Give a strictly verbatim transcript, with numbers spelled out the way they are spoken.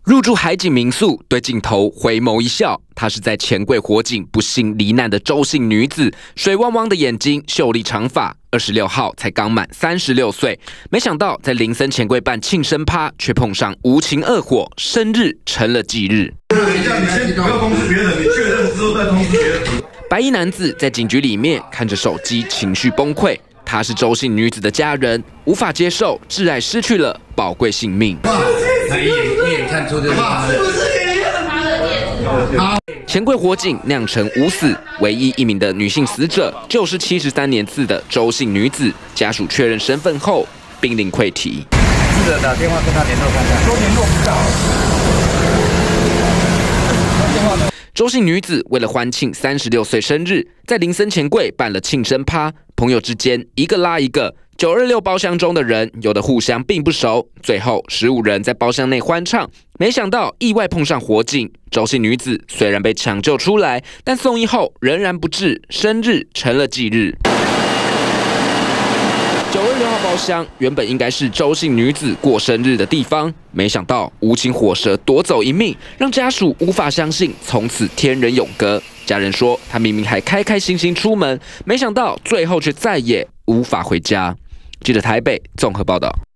入住海景民宿，对镜头回眸一笑。她是在钱柜火警不幸罹难的周姓女子，水汪汪的眼睛，秀丽长发。二十六号才刚满三十六岁，没想到在林森钱柜办庆生趴，却碰上无情恶火，生日成了忌日。 等一下，你先不要通知别人，你确认之后再通知别人。 白衣男子在警局里面看着手机，情绪崩溃。他是周姓女子的家人，无法接受挚爱失去了宝贵性命。 他一眼一眼看出就是他的。 钱柜火警酿成无死，唯一一名的女性死者就是七十三年次的周姓女子。家属确认身份后，濒临溃堤。 试着打电话跟他联络看看，都联络不到。 周姓女子为了欢庆三十六岁生日，在林森钱柜办了庆生趴，朋友之间一个拉一个。九二六包厢中的人，有的互相并不熟，最后十五人在包厢内欢唱，没想到意外碰上火警。周姓女子虽然被抢救出来，但送医后仍然不治，生日成了忌日。九二六号包厢原本应该是周姓女子过生日的地方，没想到无情火蛇夺走一命，让家属无法相信从此天人永隔。家人说，他明明还开开心心出门，没想到最后却再也无法回家。记者台北综合报道。